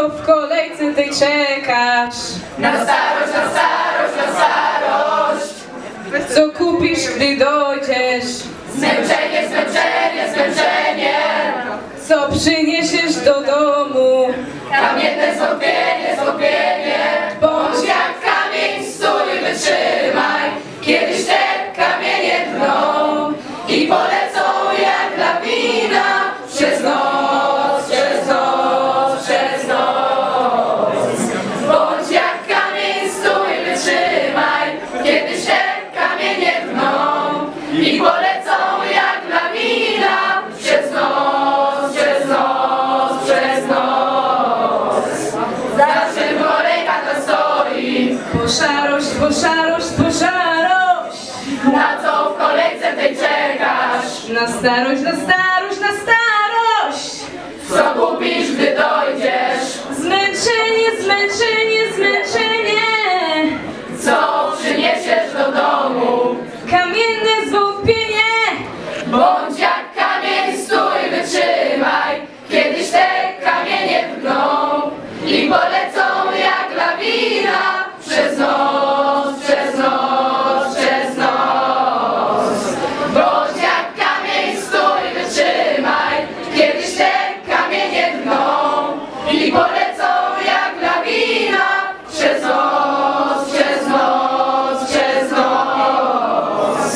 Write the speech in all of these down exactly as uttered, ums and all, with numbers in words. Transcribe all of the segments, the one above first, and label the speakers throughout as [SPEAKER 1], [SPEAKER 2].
[SPEAKER 1] co w kolejce tej czekasz?
[SPEAKER 2] Na starość, na starość, na starość.
[SPEAKER 1] Co kupisz, gdy dojdziesz?
[SPEAKER 2] Zmęczenie, zmęczenie, zmęczenie.
[SPEAKER 1] Co przyniesiesz do domu?
[SPEAKER 2] Kamienne zwątpienie, zwątpienie. Bądź jak kamień, stój, wytrzymaj. Kiedyś te kamienie drną i polecą jak lawina przez noc, przez noc, przez noc. Bądź jak kamień, stój, wytrzymaj. Kiedyś te kamienie drną i polecą jak lawina przez noc, przez noc, przez noc. Za czym kolejka ta stoi?
[SPEAKER 1] Po szarość, po szarość, po szarość.
[SPEAKER 2] Na co w kolejce tej czekasz?
[SPEAKER 1] Na starość, na starość, na starość.
[SPEAKER 2] Co kupisz, gdy dojdziesz?
[SPEAKER 1] Zmęczenie, zmęczenie, zmęczenie.
[SPEAKER 2] Co przyniesiesz do domu?
[SPEAKER 1] Kamienne zwątpienie.
[SPEAKER 2] Bądź jak kamień, stój, wytrzymaj. Kiedyś te kamienie drgną i polecą jak lawina przez noc, przez noc, przez noc. Bądź jak kamień, stój, wytrzymaj. Kiedyś te kamienie drgną i polecą jak lawina przez noc, przez noc, przez noc.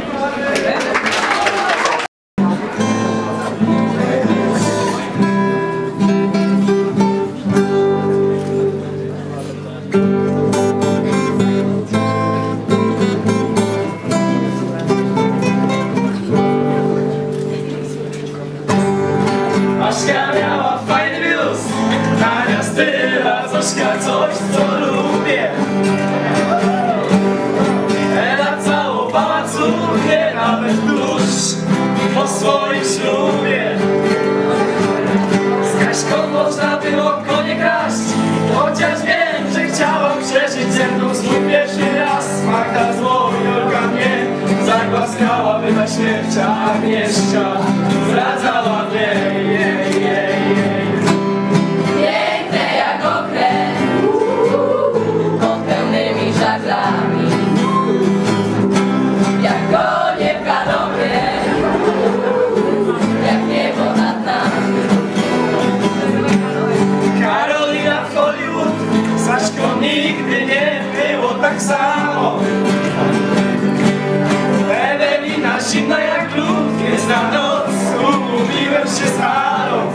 [SPEAKER 3] Aśka miała fajny biust, Ania styla, Zośka coś, co lubię. Ela całowała córkę nawet tuż po swoim ślubie. Z Kaśką można było konie kraść, chociaż wiem, że chciałam przeżyć ze mną swój pierwszy raz. Magda zło, Jolka mnie zagłaskała, by na śmierć, a Agnieszka zdradzała mnie. Jej, jej, jej.
[SPEAKER 2] Piękne jak okręt pod pełnymi żaglami, jak konie w galopie, jak niebo nad nami.
[SPEAKER 3] Karolina w Hollywood, Saśko nigdy nie było tak samo. Ewelina zimna jak lód, jest na noc, umówiłem się z Halą.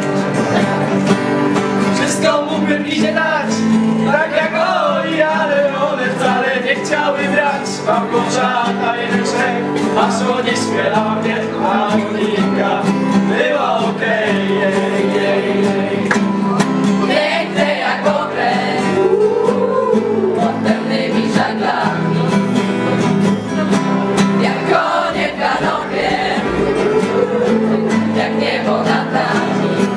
[SPEAKER 3] Wszystko mógłbym idzie dać, tak jak oni, ale one wcale nie chciały brać. Małgorzata jeden rzek, a żonie śpiewała mnie, a Monika była okej, jej, jej, jej.
[SPEAKER 2] Piękne jak okręt pod pełnymi żaglami, jak konie w galopie, jak niebo nad nami.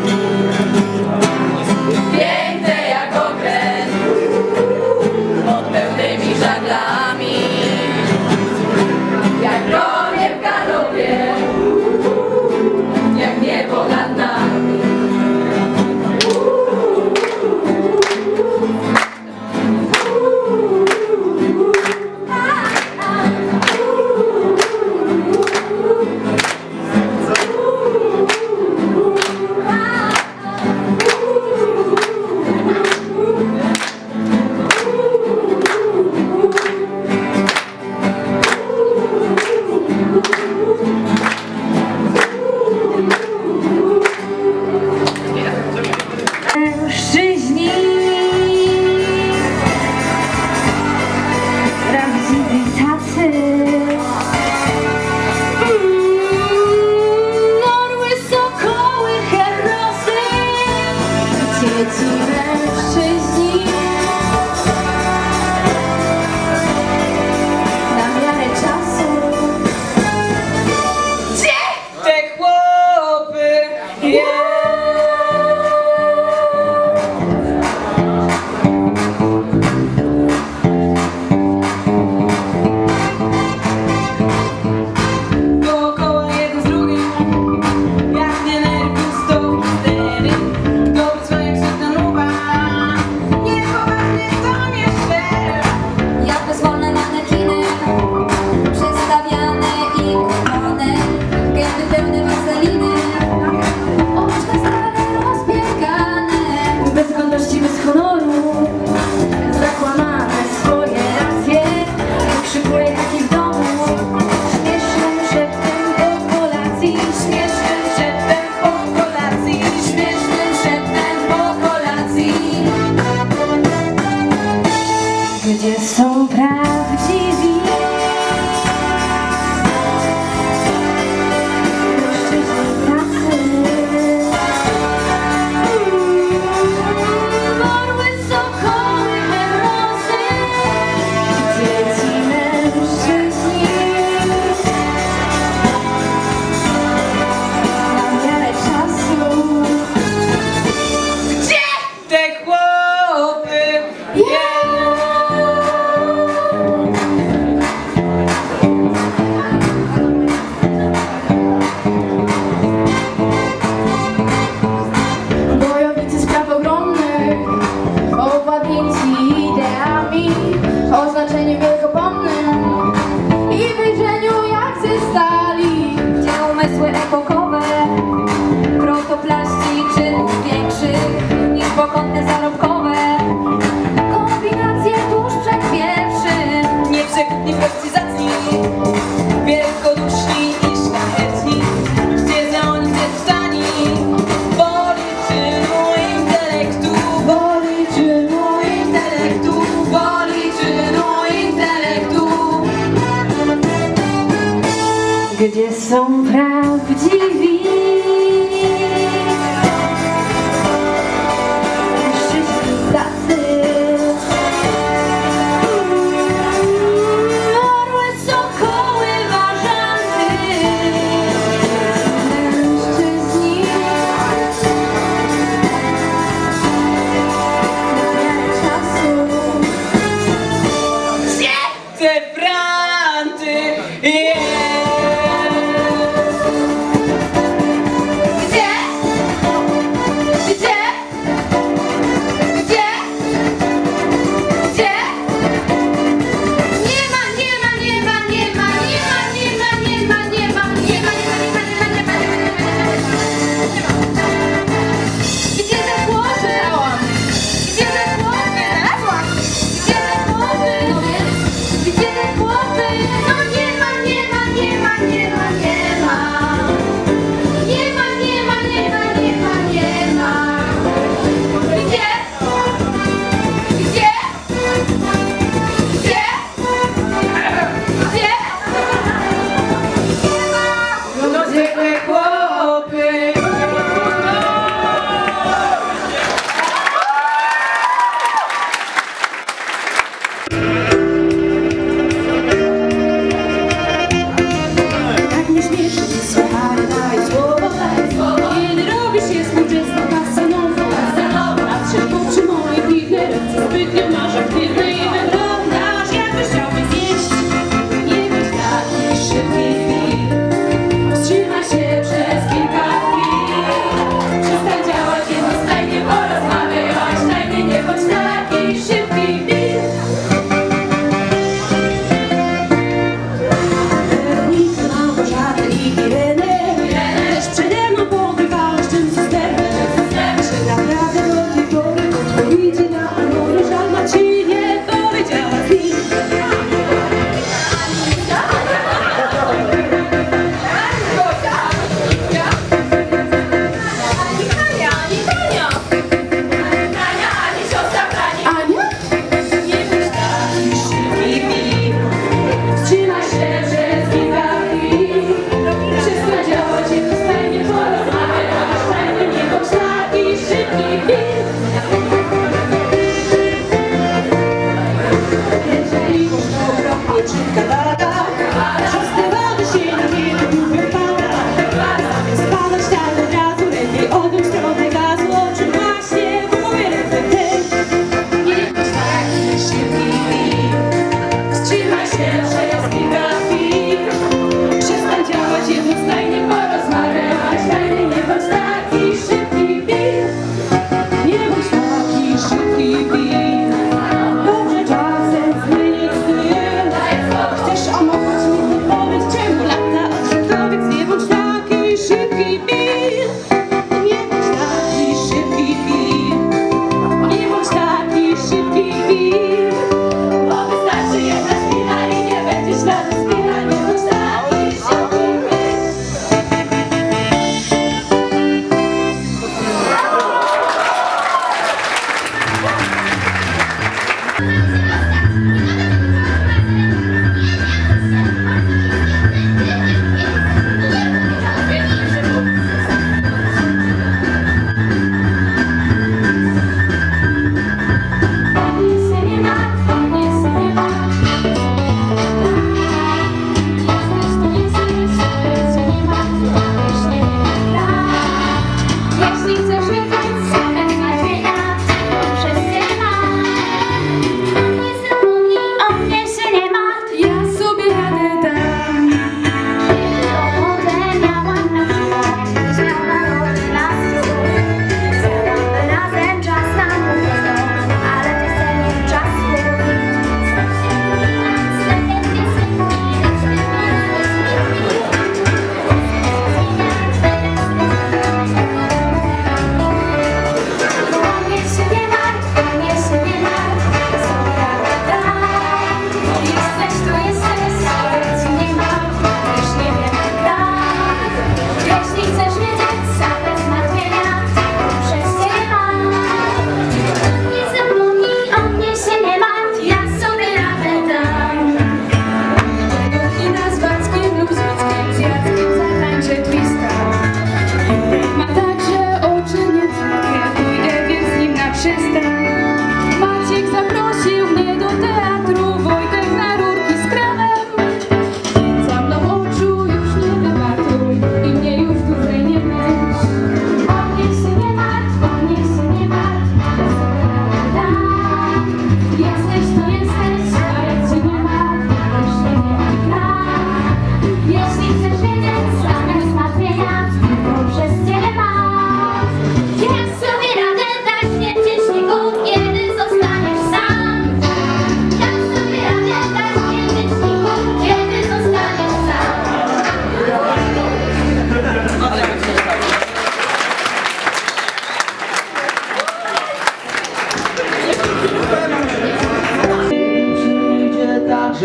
[SPEAKER 4] są prawdziwi. Mężczyźni tacy, orły, sokoły, ważanty. Mężczyźni czasu.
[SPEAKER 1] Te franty, yeah.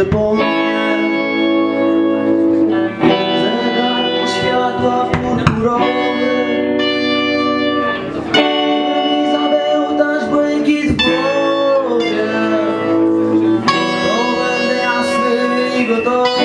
[SPEAKER 5] także po mnie. Zegar światła purpurowy mi zabełtać błękit w głowie. To będę jasny i gotowy.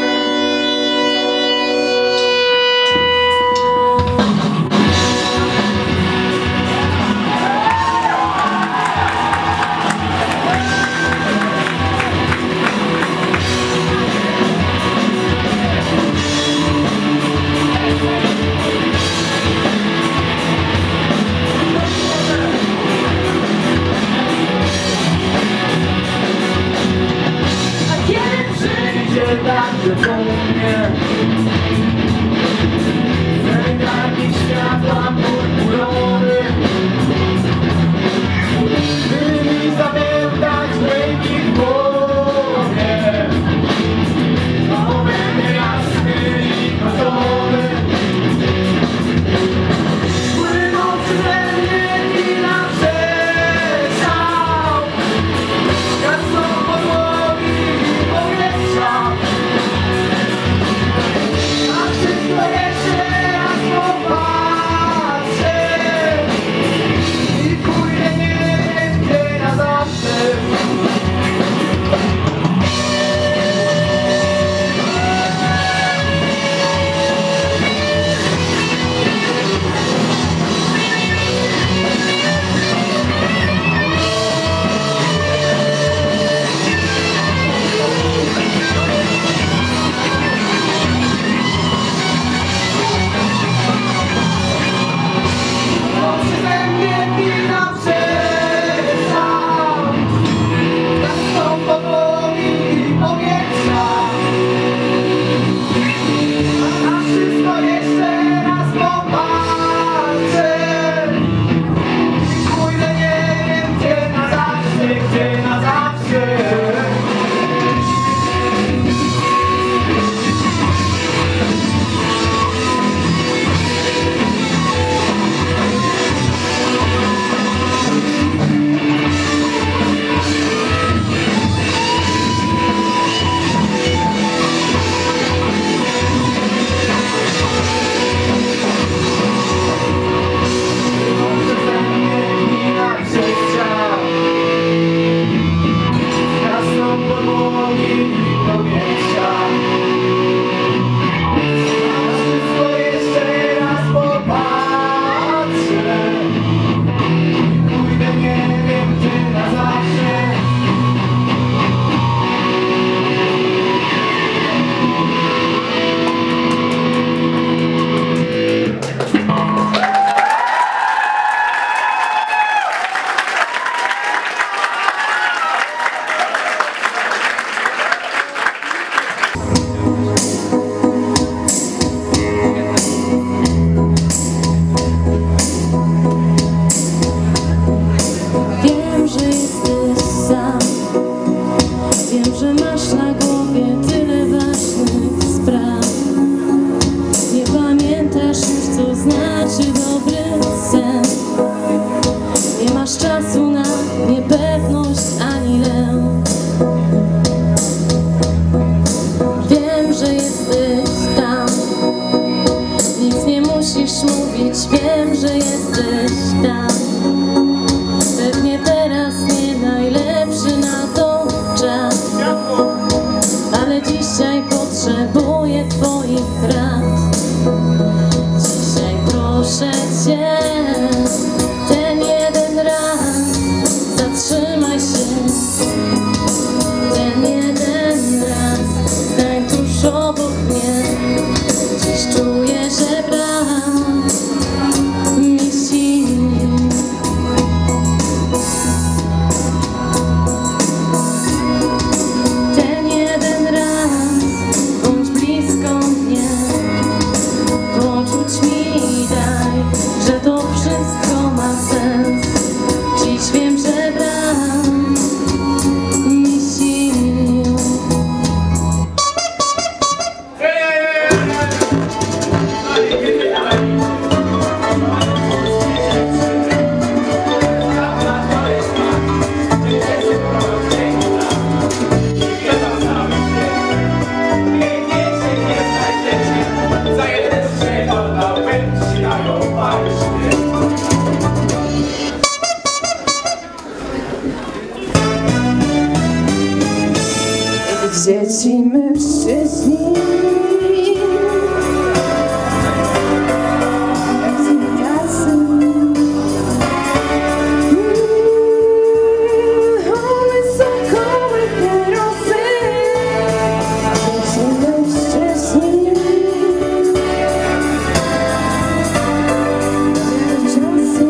[SPEAKER 5] Także po mnie zegarki światła purpurowy by mi zabełtać błękit w głowie. To będę jasny i gotowy. Płyną przeze mnie dni na przestrzał, gasną podłogi i powietrza.
[SPEAKER 4] Wiem, że jesteś tam. Pewnie teraz nie najlepszy na to czas, ale dzisiaj potrzebuję twoich rad. Dzisiaj proszę cię, ten jeden raz zatrzymaj się. Ten jeden raz stań tuż obok mnie. Dziś czuję, że brak mi sił. Lecimy wcześniej. Jak znikasy. One sokoły kierosy. Lecimy wcześniej. Czasy.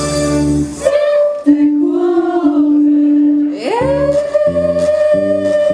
[SPEAKER 4] Te głowy. Yeah.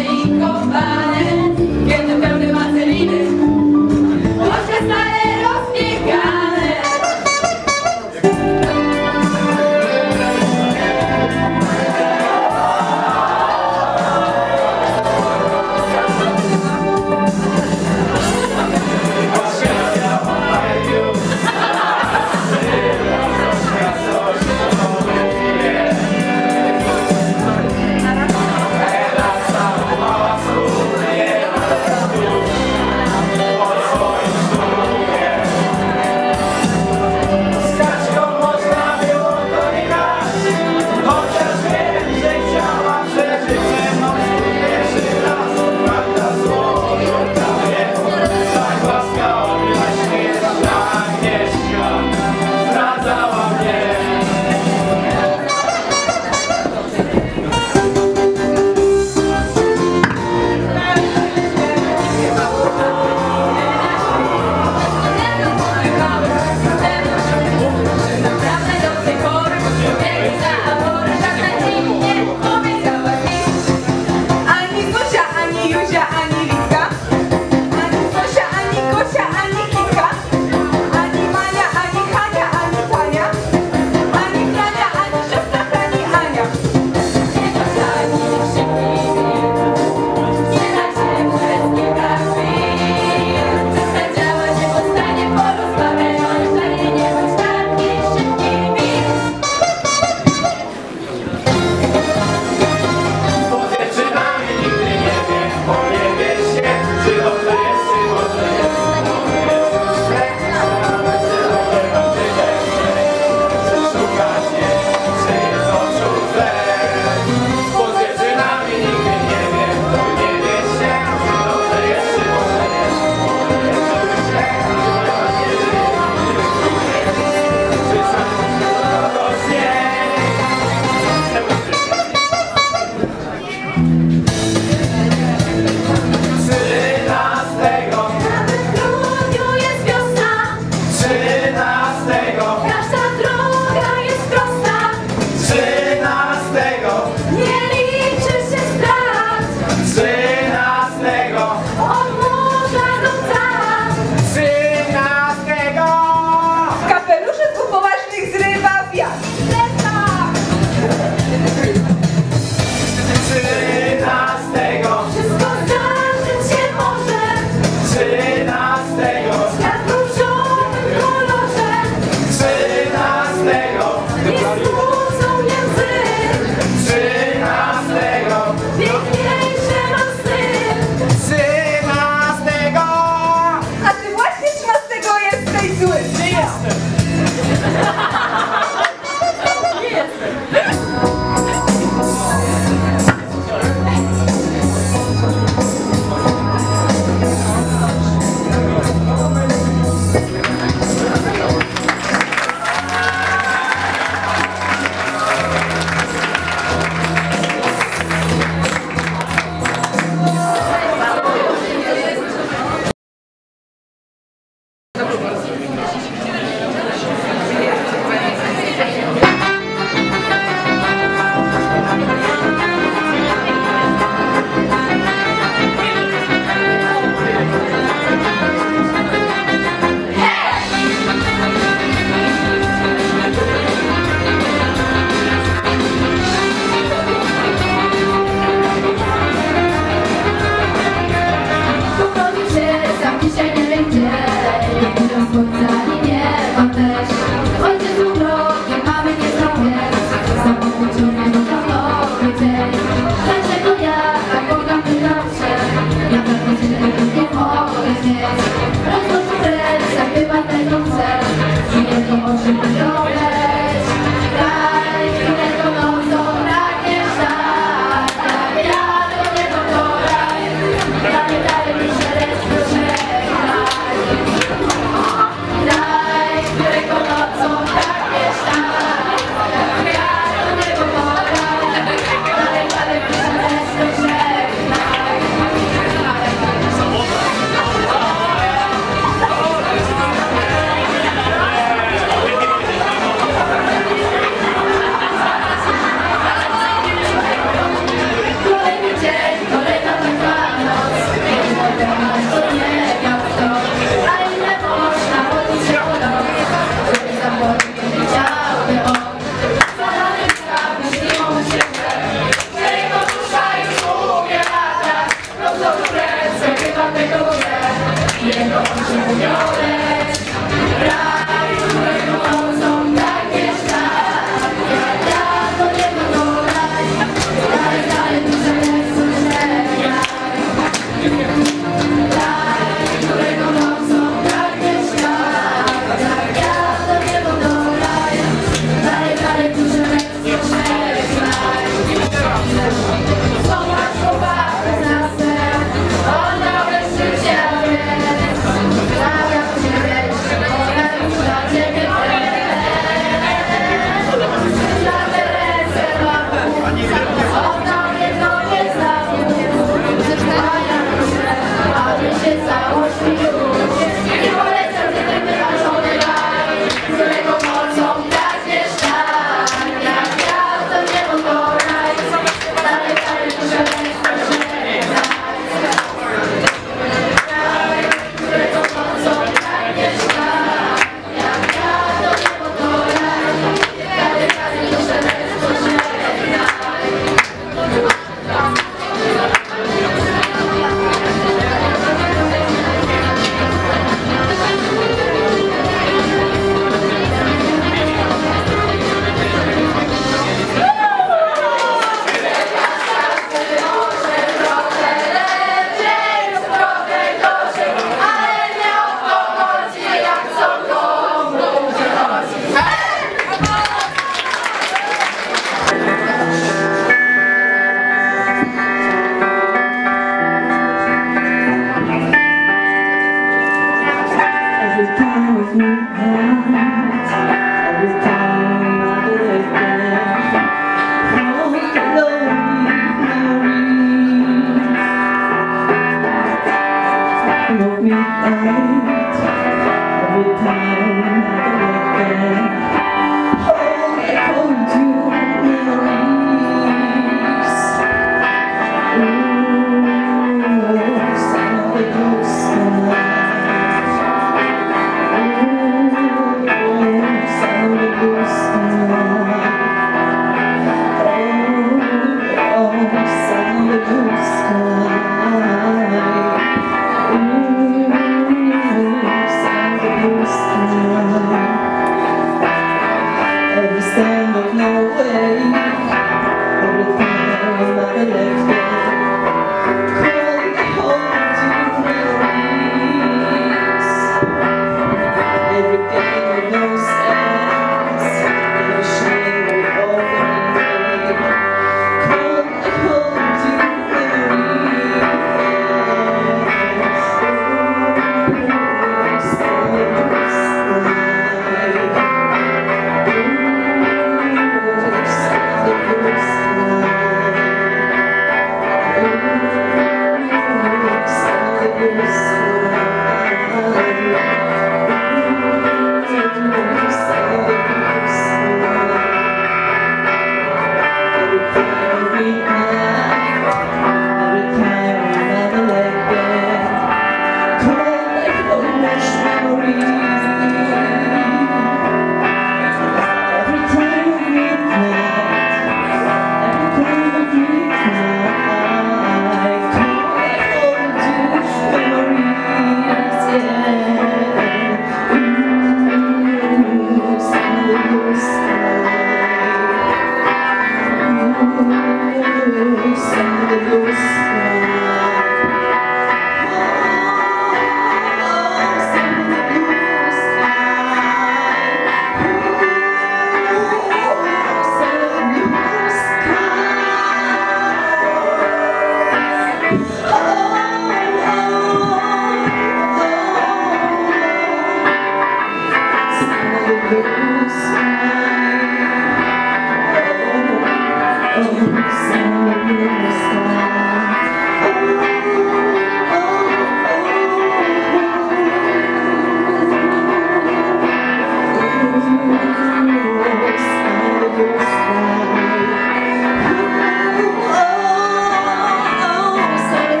[SPEAKER 4] Oh,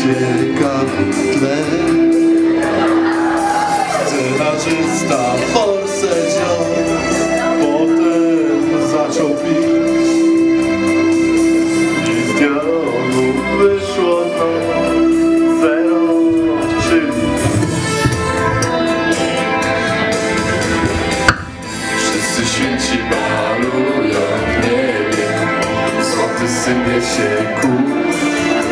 [SPEAKER 6] ścieka w tle. Scenarzysta forsę wziął, potem zaczął pić i z dialogu wyszło no zero, czyli wszyscy święci malują w niebie, złoty sypie się kurz,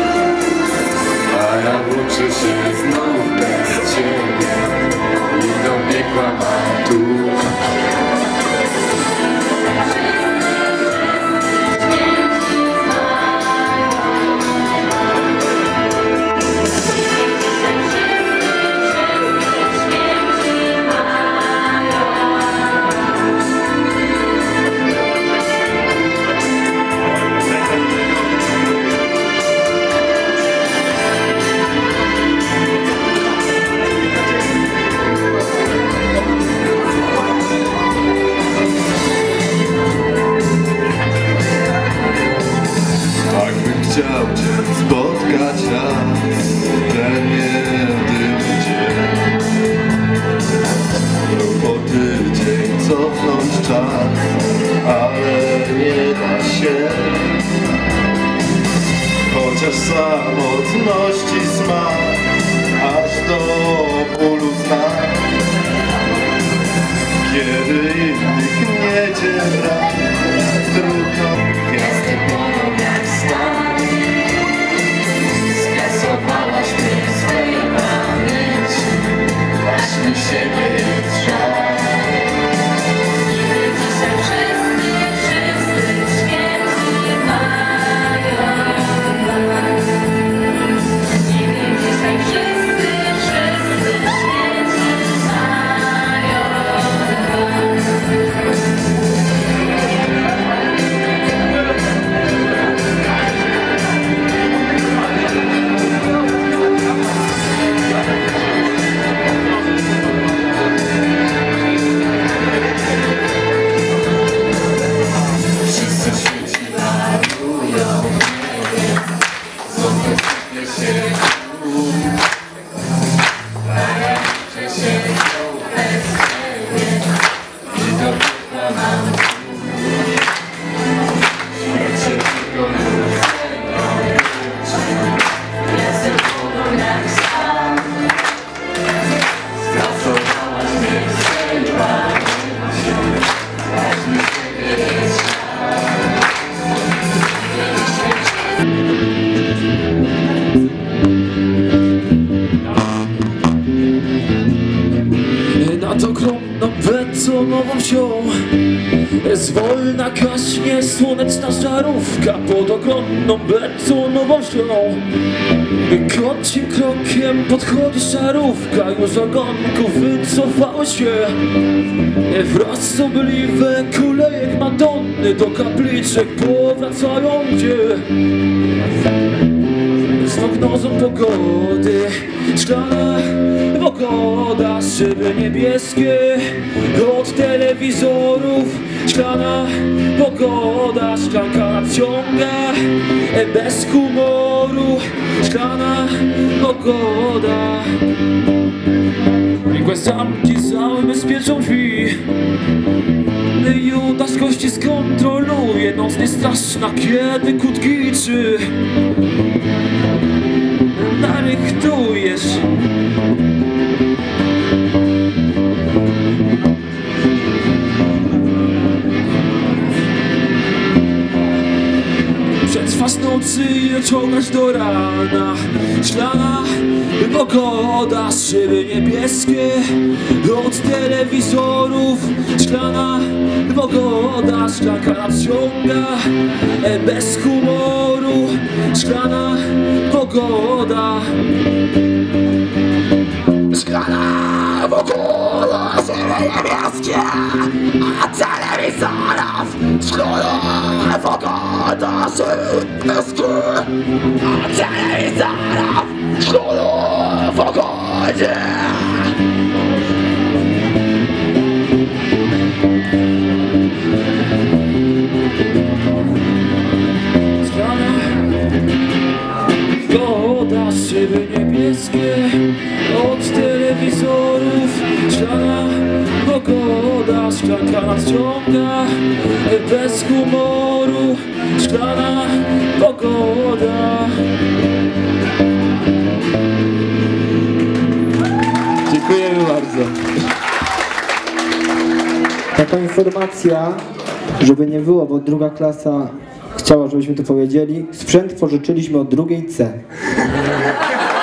[SPEAKER 6] a ja włóczę się znów bez ciebie i do piekła mam tuż. Chciał cię spotkać raz w ten jedyny dzień, po tydzień cofnąć czas, ale nie da się. Chociaż samotności smak aż do bólu znak, kiedy innych nie dziela, trudno gwiazdy płoną jak stan. Skasowałaś mnie w swojej pamięci, właśnie siebie jest żal.
[SPEAKER 4] Dzisiaj wszyscy, wszyscy święci mają nas. Dzisiaj wszyscy, wszyscy święci mają nas.
[SPEAKER 3] Nad ogromną betonową wsią zwolna gaśnie słoneczna żarówka. Pod ogromną betonową wsią kocim krokiem podchodzi szarówka. Już ogonków wycofały się wrasobliwe kulejek Madonny. Do kapliczek powracają, gdzie z prognozą pogody szklana pogoda, szyby niebieskie od telewizorów. Szklana pogoda, szklanka nadciąga bez humoru. Szklana pogoda, mgłe zamki zabezpieczą drzwi. Judasz gości skontroluje, noc nie straszna, kiedy kutkiczy narychtujesz. Przetrwasz nocy i ciągasz do rana. Szklana pogoda, szyby niebieskie od telewizorów. Szklana pogoda, szklanka nadciąga bez humoru. Szklana pogoda, szklana pogoda, szyby niebieskie od telewizorów. Szklana pogoda, szyby niebieskie od telewizorów. Szklana pogoda. Woda się szyby niebieskie od telewizorów. Szklana pogoda, szklanka nas ciąga bez humoru. Szklana pogoda. Dziękujemy bardzo.
[SPEAKER 7] Taka informacja, żeby nie było, bo druga klasa chciała, żebyśmy to powiedzieli. Sprzęt pożyczyliśmy od drugiej C.